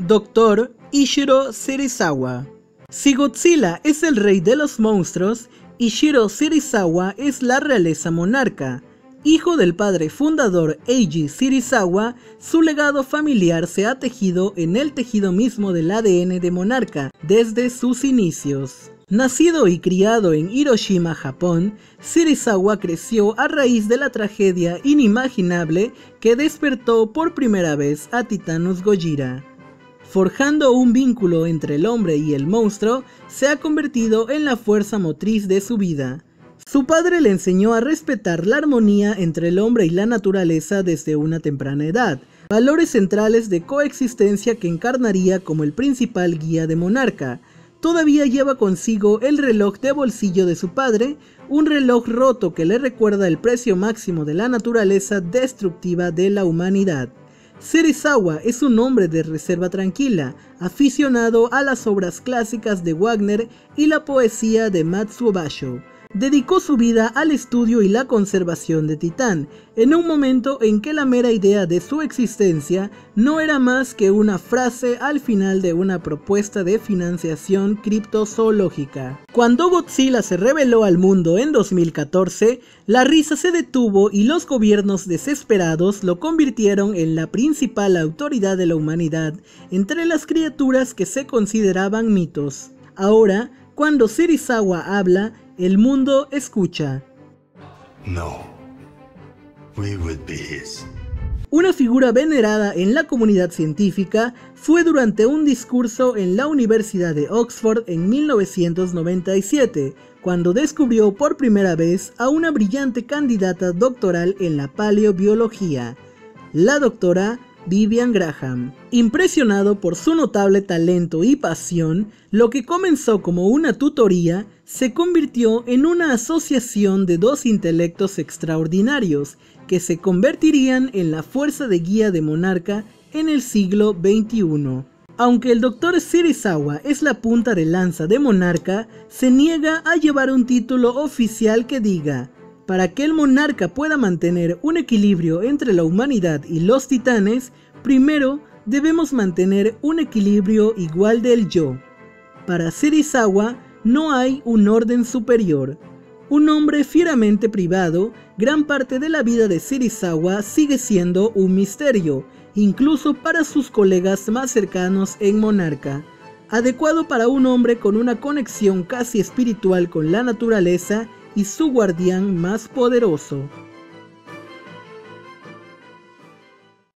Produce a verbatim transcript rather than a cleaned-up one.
Doctor Ishiro Serizawa. Si Godzilla es el rey de los monstruos, Ishiro Serizawa es la realeza monarca. Hijo del padre fundador Eiji Serizawa, su legado familiar se ha tejido en el tejido mismo del A D N de Monarca desde sus inicios. Nacido y criado en Hiroshima, Japón, Serizawa creció a raíz de la tragedia inimaginable que despertó por primera vez a Titannus Gojira. Forjando un vínculo entre el hombre y el monstruo, se ha convertido en la fuerza motriz de su vida. Su padre le enseñó a respetar la armonía entre el hombre y la naturaleza desde una temprana edad, valores centrales de coexistencia que encarnaría como el principal guía de Monarca. Todavía lleva consigo el reloj de bolsillo de su padre, un reloj roto que le recuerda el precio máximo de la naturaleza destructiva de la humanidad. Serizawa es un hombre de reserva tranquila, aficionado a las obras clásicas de Wagner y la poesía de Matsuo Basho. Dedicó su vida al estudio y la conservación de Titán, en un momento en que la mera idea de su existencia no era más que una frase al final de una propuesta de financiación criptozoológica. Cuando Godzilla se reveló al mundo en dos mil catorce, la risa se detuvo y los gobiernos desesperados lo convirtieron en la principal autoridad de la humanidad entre las criaturas que se consideraban mitos. Ahora, cuando Serizawa habla, el mundo escucha. No, we would be his. Una figura venerada en la comunidad científica, fue durante un discurso en la Universidad de Oxford en mil novecientos noventa y siete, cuando descubrió por primera vez a una brillante candidata doctoral en la paleobiología, la doctora Vivian Graham. Impresionado por su notable talento y pasión, lo que comenzó como una tutoría se convirtió en una asociación de dos intelectos extraordinarios que se convertirían en la fuerza de guía de Monarca en el siglo veintiuno. Aunque el doctor Serizawa es la punta de lanza de Monarca, se niega a llevar un título oficial que diga: para que el monarca pueda mantener un equilibrio entre la humanidad y los titanes, primero debemos mantener un equilibrio igual del yo. Para Serizawa no hay un orden superior. Un hombre fieramente privado, gran parte de la vida de Serizawa sigue siendo un misterio, incluso para sus colegas más cercanos en Monarca. Adecuado para un hombre con una conexión casi espiritual con la naturaleza y su guardián más poderoso.